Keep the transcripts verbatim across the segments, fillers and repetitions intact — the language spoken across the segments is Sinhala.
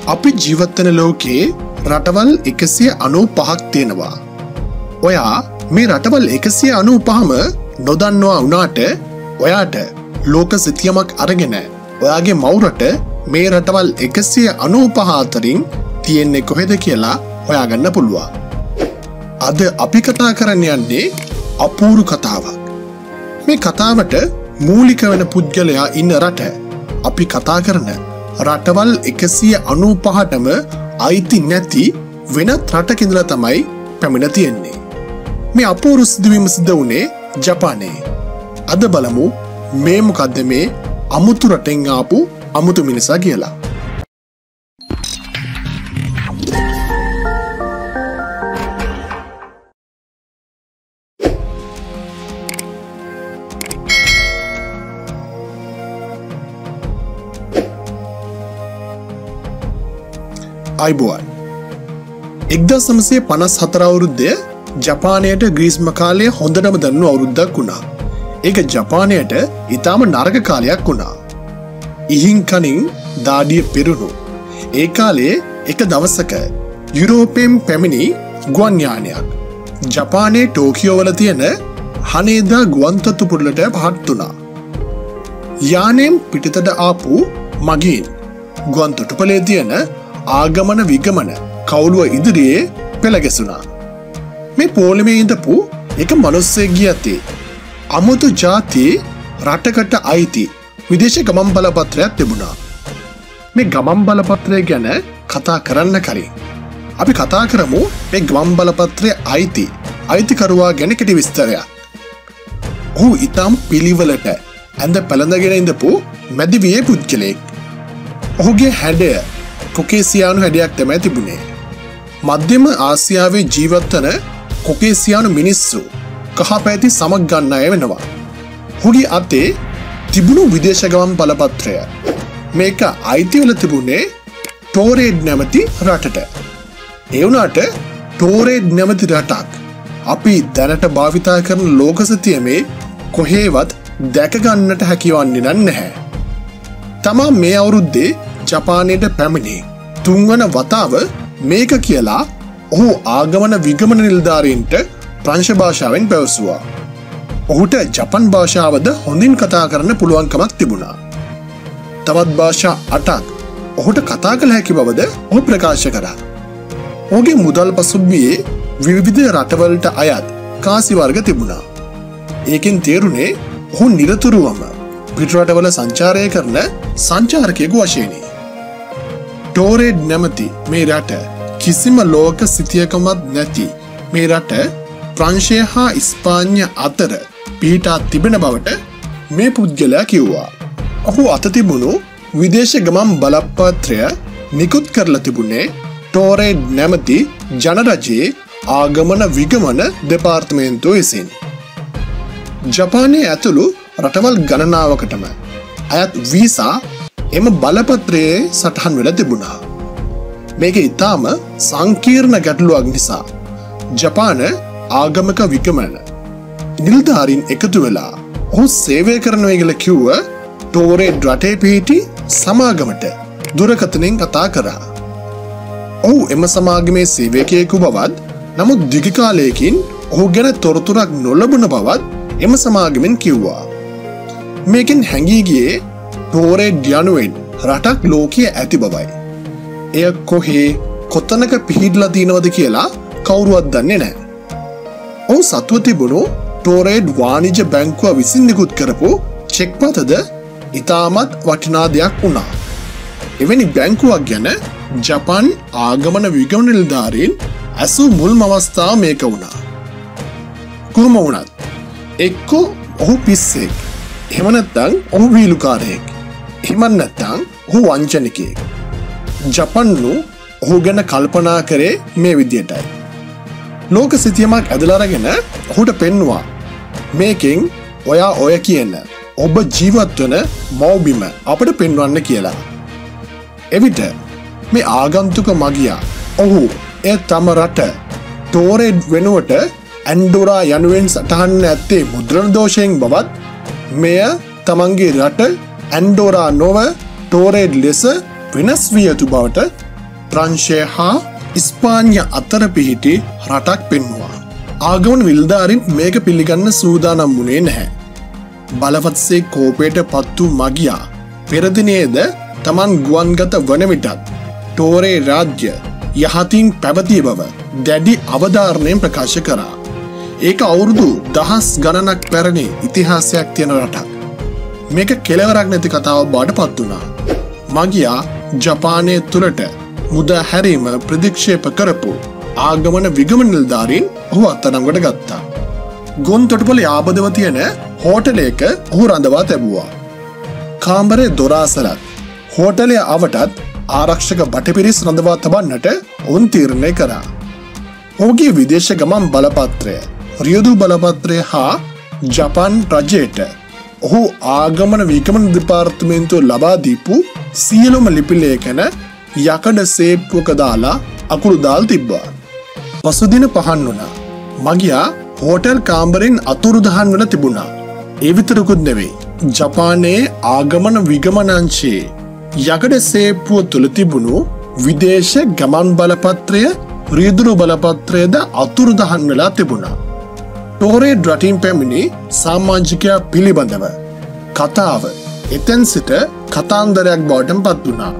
අපි ජීවත් වෙන ලෝකේ රටවල් එකසිය අනූපහක් තියෙනවා. ඔයා මේ රටවල් එකසිය අනූපහම නොදන්නවා වුණාට ඔයාට ලෝක සිතියමක් අරගෙන ඔයාගේ මවුරට මේ රටවල් එකසිය අනූපහ අතරින් තියෙන්නේ කොහෙද කියලා හොයාගන්න පුළුවන්. අද අපි කතා කරන්න යන්නේ අපූරු කතාවක්. මේ කතාවට මූලික වෙන පුද්ගලයා ඉන්න රට අපි කතා කරන රටවල් එකසිය අනූපහටම අයිති නැති වෙනත් රටක ඉඳලා තමයි පැමිණ තියෙන්නේ. මේ අපූරු සිදුවීම සිද්ධ වුණේ ජපානයේ. අද බලමු මේ මොකද්ද මේ අමුතු රටෙන් ආපු අමුතු මිනිසා කියලා. අයිබෝන් එක්දහස් නවසිය පනස් හතර අවුරුද්දේ ජපානයට ග්‍රීස්ම කාලය හොඳටම දන්නු අවුරුද්දක් වුණා. ඒක ජපානයට ඉතාම නරක කාලයක් වුණා. ඉහින් කනින් දාඩිය පිරුණු. ඒ කාලේ එක දවසක යුරෝපයෙන් පැමිණි ගුවන් යානයක් ජපානයේ ටෝකියෝ වල තියෙන හනේදා ගුවන්තොටුපළට පහත් වුණා. යානයෙන් පිටතට ආපු මගීන් ගුවන්තොටුපළේ තියෙන ආගමන විගමන කවුළුව ඉදිරියේ පෙළගැසුණා. මේ පෝලිමේ ඉඳපු එක මනුස්සයෙක් ගියතේ අමුතු ජාතියේ රටකට අයිති විදේශ ගමන් බලපත්‍රයක් තිබුණා. මේ ගමන් බලපත්‍රය ගැන කතා කරන්න කලින් අපි කතා කරමු මේ ගමන් බලපත්‍රයේ අයිති අයිතිකරුවා ගැන කෙටි විස්තරයක්. ඔහු ඊටම පිළිවෙලට ඇඳ පැළඳගෙන ඉඳපු මැදිවියේ පුද්ගලයෙක්. ඔහුගේ හැඩය කොකේසියානු හැඩයක් තමයි තිබුණේ. මධ්‍යම ආසියාවේ ජීවත් වන කොකේසියානු මිනිස්සු කහ පැහැති සමක් ගන්න අය වෙනවා. ඔහුගේ අතේ තිබුණු විදේශ ගමන් බලපත්‍රය මේක අයිති වෙලා තිබුණේ ටෝරේඩ් නැමැති රටට. ඒ වුණාට ටෝරේඩ් නැමැති රටක් අපි දැනට භාවිතා කරන ලෝක සිතියමේ කොහේවත් දැක ගන්නට හැකියවන්නේ නැහැ. තමා මේ අවුරුද්දේ ජපානයට පැමිණි තුන්වන වතාව මේක කියලා ඔහු ආගමන විගමන නිලධාරීන්ට ප්‍රංශ භාෂාවෙන් පැවසුවා. ඔහුට ජපන් භාෂාවද හොඳින් කතා කරන්න පුළුවන්කමක් තිබුණා. තවත් භාෂා අටක් ඔහුට කතා කළ හැකි බවද ඔහු ප්‍රකාශ කරා. ඔහුගේ මුදල් පසුබිමේ විවිධ රටවලට අයත් කාසි වර්ග තිබුණා. ඒකෙන් තේරුණේ ඔහු නිරතුරුවම පිටරටවල සංචාරය කරන සංචාරකයෙකු වශයෙනි. ටෝරේඩ් නැමැති මේ රට කිසිම ලෝක සිතියකමත් නැති මේ රට ප්‍රංශය හා ඉස්පාඤ්ඤ අතර පිහිටා තිබෙන බවට මේ පුද්ගලයා කිව්වා. ඔහු අත තිබුණු විදේශ ගමන් බලපත්‍රය නිකුත් කරලා තිබුණේ ටෝරේඩ් නැමැති ජනරජයේ ආගමන විගමන දෙපාර්තමේන්තුව විසින්. ජපානයේ ඇතුළු රටවල් ගණනාවකටම අයත් වීසා එම බලපත්‍රයේ සටහන් වෙලා තිබුණා. මේක ඉතාම සංකීර්ණ ගැටලුවක් නිසා ජපාන ආගමික විගමන නිලධාරීන් එකතු වෙලා ඔහු සේවය කරනවා කියලා කිව්ව ටෝරේඩ් රටේ පිහිටි සමාගමට දුරකථනයෙන් කතා කරා. ඔහු එම සමාගමේ සේවකයෙකු බවත් නමුත් දිග කාලයකින් ඔහු ගැන තොරතුරක් නොලබන බවත් එම සමාගමෙන් කිව්වා. මේකෙන් හැඟී ගියේ ටෝරේඩ් යනුවෙන් රටක් ලෝකයේ ඇති බවයි. එය කොහේ කොතනක පිහිටලා තියෙනවද කියලා කවුරුවත් දන්නේ නැහැ. ඔහු සතුව තිබුණු ටෝරේඩ් වාණිජ්‍ය බැංකුව විසින් නිකුත් කරපු චෙක් පතද ඉතාමත් වටිනා දෙයක් වුණා. එවැනි බැංකුවක් ගැන ජපාන් ආගමන විගමන නිලධාරීන් ඇසූ මුල්ම අවස්ථාව මේක වුණා. කොහොම වුණත් එක්කෝ ඔහු පිස්සෙක්, එහෙම නැත්නම් ඔහු වීලුකාරයෙක්, එහෙම නැත්නම් ඔහු වංචනිකයෙක්. ජපන්ලු ඔහු ගැන කල්පනා කරේ මේ විදියටයි. ලෝක සිතියමක් ඇදලා අරගෙන ඔහුට පෙන්නවා මේකෙන් ඔයා ඔය කියන ඔබ ජීවත් වෙන මව්බිම අපට පෙන්වන්න කියලා. එවිට මේ ආගන්තුක මගියා ඔහු එය තම රට ටෝරේඩ් වෙනුවට ඇන්ඩෝරා යනුවෙන් සටහන් ඇත්තේ මුද්‍රණ දෝෂයෙන් බවත් මෙය තමන්ගේ රට ඇන්ඩෝරා නොව ටෝරේඩ් ලෙස වෙනස් විය යුතු බවට ප්‍රංශය හා ඉස්පාන්‍ය අතර පිහිටි රටක් පෙන්වුවා. ආගමන නිලධාරීන් මේක පිළිගන්න සූදානම් වුණේ නැහැ. බලවත්සේ කෝපයට පත් වූ මගියා පෙරදිනේද තමන් ගුවන්ගත වන විටත් ටෝරේ රාජ්‍ය යහතින් පැවතිය බව දැඩි අවධාරණයෙන් ප්‍රකාශ කරා. ඒක අවුරුදු දහස් ගණනක් පැරණි ඉතිහාසයක් තියෙන රටක්. මේක කෙලවරක් නැති කතාවක් බවට පත් වුණා. මගියා ජපානය තුළට මුදා හැරීම ප්‍රතික්ෂේප කරපු ආගමන විගමන නිලධාරීන් ඔහු අත්අඩංගුවට ගත්තා. ගොන්තොටුපොළ යාබදව තියෙන හෝටලයක ඔහු රඳවා තැබුවා. කාමරේ දොර අසලත් හෝටලය අවටත් ආරක්ෂක බටපිරිස් රඳවා තබන්නට ඔවුන් තීරණය කරා. ඔහුගේ විදේශ ගමන් බලපත්‍රය, රියදු බලපත්‍රය හා ජපාන් රජයට ඔහු ආගමන විගමන දෙපාර්තමේන්තුව ලබා දීපු සියලුම ලිපි ලේඛන යකඩ සේප්පුවක දාලා අකුරු දාලා තිබ්බා. පසුදින පහන් වුණා. මගියා හෝටල් කාමරෙන් අතුරුදහන් වෙලා තිබුණා. ඒ විතරකුත් නෙවෙයි. ජපානයේ ආගමන විගමන අංශයේ යකඩ සේප්පුව තුල තිබුණු විදේශ ගමන් බලපත්‍රය, රියදුරු බලපත්‍රයද අතුරුදහන් වෙලා තිබුණා. ටෝරේ රටින් පැමිණි සමාජිකයා පිළිබඳව කතාව එතෙන් සිට කතාන්දරයක් බවට පත් වුණා.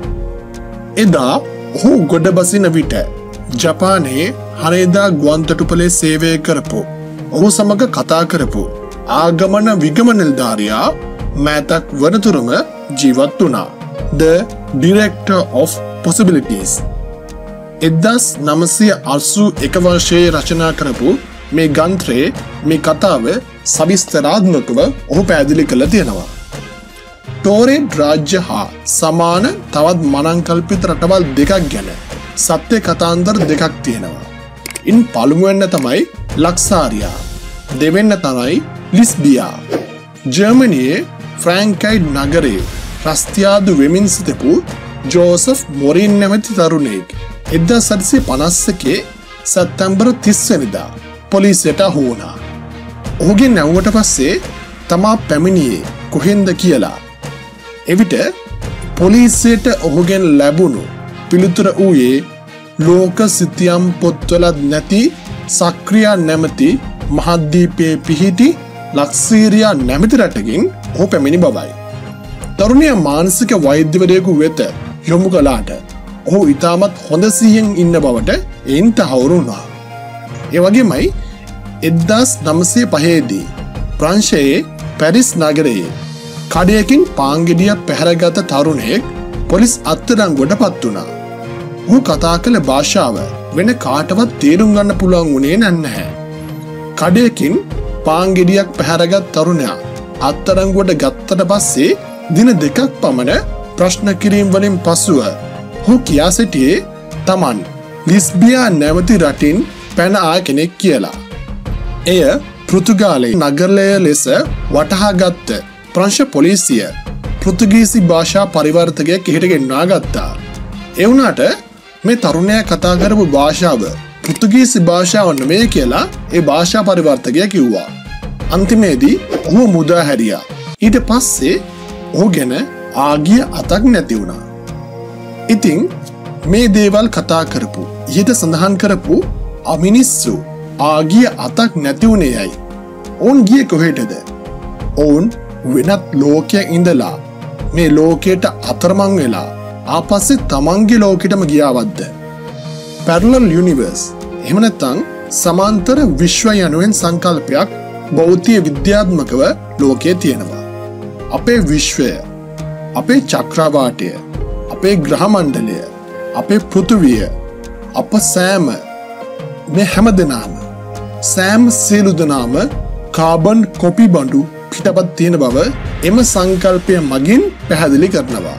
එදා ඔහු ගොඩ බසින විට ජපානයේ හනේදා ගුවන්තොටුපළේ සේවය කරපු ඔහු සමග කතා කරපු ආගමන විගමන නිලධාරියා මෑතක් වනතුරුම ජීවත් වුණා. The Director of Possibilities. එක්දහස් නවසිය අසූ එක වර්ෂයේ රචනා කරපු මේ ගන්ත්‍රයේ මේ කතාව සවිස්තරාත්මකව ඔහු පැහැදිලි කළ තියෙනවා. ටෝරේ රාජ්‍ය හා සමාන තවත් මනංකල්පිත රටවල් දෙකක් ගැන සත්‍ය කතාන්දර දෙකක් තියෙනවා. ඉන් පළමුවෙන්න තමයි ලක්සාරියා, දෙවෙන්න තමයි ලිස්බියා. ජර්මනියේ ෆ්‍රැන්කයිඩ් නගරයේ රස්තියාදු වෙමින් සිටපු ජෝසෆ් මොරින් නැමැති තරුණයෙක් එක්දහස් අටසිය පනස් එකේ සැප්තැම්බර් තිස් වෙනිදා පොලිසියට අහු වුණා. ඔහුගේ නැව්වට පස්සේ තමා පැමිණියේ කොහෙන්ද කියලා. එවිට පොලිසියට ඔහුගෙන් ලැබුණු පිළිතුර වූයේ ලෝක සිතියම් පොත්වලත් නැති සක්‍රියා නැමැති මහද්වීපයේ පිහිටි ලක්සීරියා නැමැති රටකින් ඔහු පැමිණි බවයි. තරුණිය මානසික වෛද්‍යවරයෙකු වෙත යොමු කළාට ඔහු ඉතාමත් හොඳ සිහියෙන් ඉන්න බවට එයින් තහවුරු වුණා. ඒ වගේමයි එක්දහස් නවසිය පහේදී ප්‍රංශයේ පැරිස් නගරයේ කඩයකින් පාන්ගෙඩියක් පැහැරගත තරුණයෙක් පොලිස් අත්අඩංගුවට පත් වුණා. ඔහු කතා කළ භාෂාව වෙන කාටවත් තේරුම් ගන්න පුළුවන් වුණේ නැහැ. කඩයකින් පාන්ගෙඩියක් පැහැරගත් තරුණයා අත්අඩංගුවට ගත්තට පස්සේ දින දෙකක් පමණ ප්‍රශ්න කිරීම් වලින් පසුව ඔහු කියා සිටියේ තමන් ලිස්බියා නැවති රටින් පැන ආ කෙනෙක් කියලා. එය පෘතුගාලයේ නගරලය ලෙස වටහාගත්ත ප්‍රංශ පොලිසිය පෘතුගීසි භාෂා පරිවර්තකයෙක් එහෙට ගෙන්වා ගත්තා. ඒ වුණාට මේ තරුණයා කතා කරපු භාෂාව පෘතුගීසි භාෂාව නෙමෙයි කියලා ඒ භාෂා පරිවර්තකයා කිව්වා. අන්තිමේදී ඔහු මුදා හැරියා. ඊට පස්සේ ඔහු ගැන ආගිය අතක් නැති වුණා. ඉතින් මේ දේවල් කතා කරපු ඊට සඳහන් කරපු අමිනිස්සු ආගිය අතක් නැති වුණේ ඇයි? ඔවුන් ගියේ කොහෙටද? ඔවුන් වෙනත් ලෝකයක ඉඳලා මේ ලෝකයට අතරමං වෙලා ආපස්සේ තමන්ගේ ලෝකෙටම ගියාවද්ද? පැරලල් යුනිවර්ස් එහෙම නැත්නම් සමාන්තර විශ්ව යනුවෙන් සංකල්පයක් භෞතික විද්‍යාත්මකව ලෝකයේ තියෙනවා. අපේ විශ්වය, අපේ චක්‍රවාටය, අපේ ග්‍රහ මණ්ඩලය, අපේ පෘථුවිය, අප සෑම මේ හැම දෙනාම සෑම සියලු දෙනාම කාබන් කොපි බඳු පිටපත් තියෙන බව එම සංකල්පය මගින් පැහැදිලි කරනවා.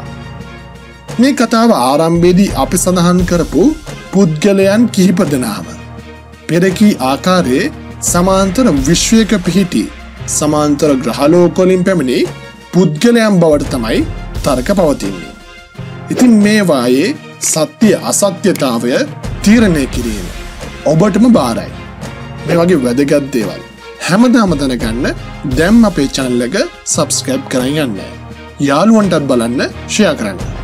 මේ කතාව ආරම්භයේදී අපි සඳහන් කරපු පුද්ගලයන් කිහිප දෙනාම පෙරකී ආකාරයේ සමාන්තර විශ්වයක පිහිටි සමාන්තර ග්‍රහලෝකවලින් පැමිණි පුද්ගලයන් බවට තමයි තර්ක පවතින්නේ. ඉතින් මේ වායේ සත්‍ය අසත්‍යතාවය තීරණය කිරීම ඔබටම බාරයි. මේ වගේ වැදගත් දේවල් හැමදාම දැනගන්න දැන් අපේ channel එක subscribe කරන් යන්න. යාළුවන්ටත් බලන්න, share කරන්න.